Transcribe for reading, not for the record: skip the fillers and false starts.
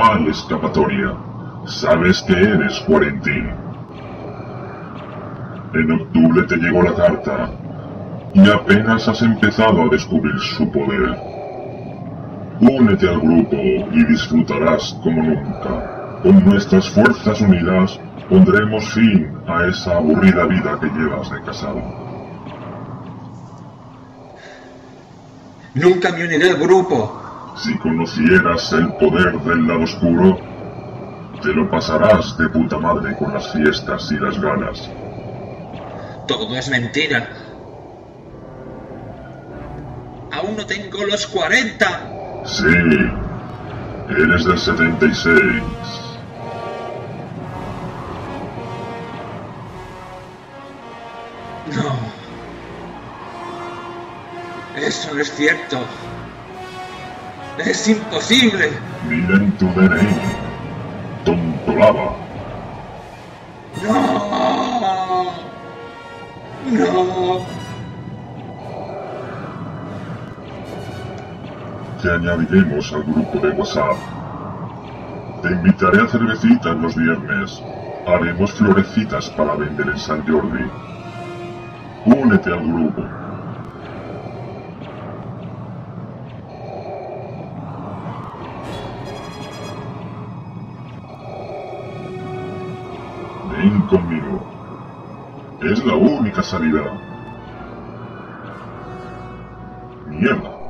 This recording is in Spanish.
No hay escapatoria. Sabes que eres Quarantine. En octubre te llegó la carta, y apenas has empezado a descubrir su poder. Únete al grupo y disfrutarás como nunca. Con nuestras fuerzas unidas pondremos fin a esa aburrida vida que llevas de casado. Nunca me uniré al grupo. Si conocieras el poder del lado oscuro, te lo pasarás de puta madre con las fiestas y las galas. Todo es mentira. Aún no tengo los 40. Sí, eres del 76. No. Eso no es cierto. Es imposible. Mira en tu DNI, tontolaba. No. No. Te añadiremos al grupo de WhatsApp. Te invitaré a cervecitas los viernes. Haremos florecitas para vender en San Jordi. Únete al grupo. Ven conmigo. Es la única salida. Mierda.